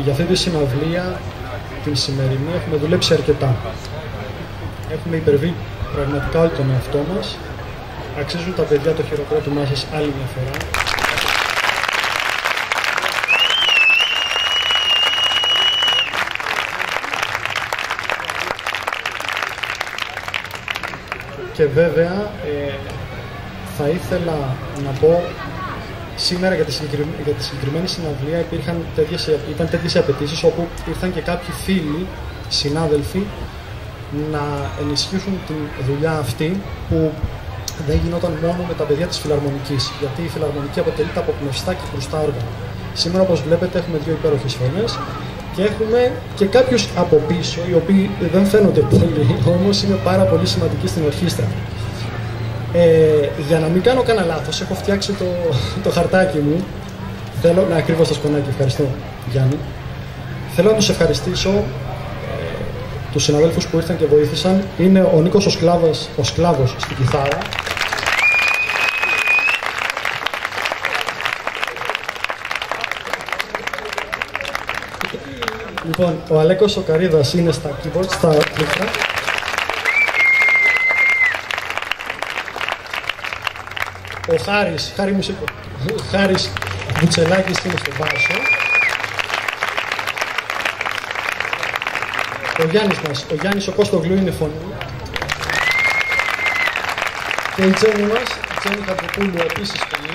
Για αυτή τη συναυλία, την σημερινή, έχουμε δουλέψει αρκετά. Έχουμε υπερβεί πραγματικά όλο τον εαυτό μας. Αξίζουν τα παιδιά το χειροκρότημά σας άλλη μια φορά. Και βέβαια θα ήθελα να πω σήμερα για τη συγκεκριμένη συναυλία ήταν τέτοιες απαιτήσεις, όπου ήρθαν και κάποιοι φίλοι, συνάδελφοι, να ενισχύσουν τη δουλειά αυτή που δεν γινόταν μόνο με τα παιδιά της Φιλαρμονικής, γιατί η Φιλαρμονική αποτελείται από πνευστά και χρουστά όργανα. Σήμερα, όπως βλέπετε, έχουμε δύο υπέροχες φωνές και έχουμε και κάποιους από πίσω, οι οποίοι δεν φαίνονται πολύ, όμως είναι πάρα πολύ σημαντικοί στην ορχήστρα. Για να μην κάνω κανένα λάθος, έχω φτιάξει το χαρτάκι μου. Θέλω να κρύβω στο σκονάκι. Ευχαριστώ, Γιάννη. Θέλω να τους ευχαριστήσω τους συναδέλφους που ήρθαν και βοήθησαν. Είναι ο Νίκος ο Σκλάβος στην κιθάρα. Λοιπόν, ο Αλέκος ο Καρίδας είναι στα keyboard, στα πλήκτρα. Ο Χάρης Βουτσελάκης είναι στο μπάσο. Ο Γιάννης ο Κώστογλου είναι φωνή. Και η Τζέννη μας, η Τζέννη Καποπούλου, επίσης φωνή.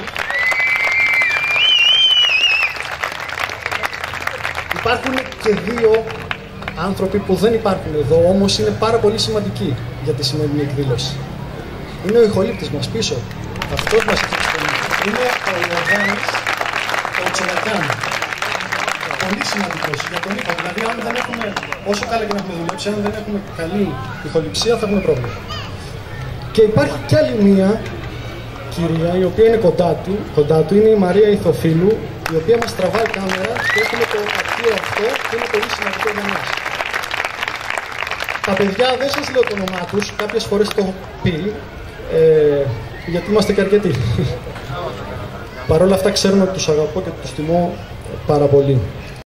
Υπάρχουν και δύο άνθρωποι που δεν υπάρχουν εδώ, όμως είναι πάρα πολύ σημαντικοί για τη σημερινή εκδήλωση. Είναι ο ηχολήπτης μας πίσω. Αυτός μας έχει εξυπηρετήσει. Είναι ο Ιωδάνης, ο Τσολακιάν. Πολύ σημαντικός για τον ήχο. Δηλαδή, αν δεν έχουμε, όσο καλά και να έχουμε δουλέψει, αν δεν έχουμε καλή ηχοληψία, θα έχουμε πρόβλημα. Και υπάρχει κι άλλη μία κυρία, η οποία είναι κοντά του, είναι η Μαρία Ηθοφίλου, η οποία μας τραβάει κάμερα και έχουμε το αρχείο αυτό που είναι πολύ σημαντικό για μας. Τα παιδιά δεν σας λέω το όνομά τους, κάποιες φορές το έχω πει. Γιατί είμαστε και αρκετοί. Παρ' όλα αυτά ξέρουν ότι τους αγαπώ και τους τιμώ πάρα πολύ.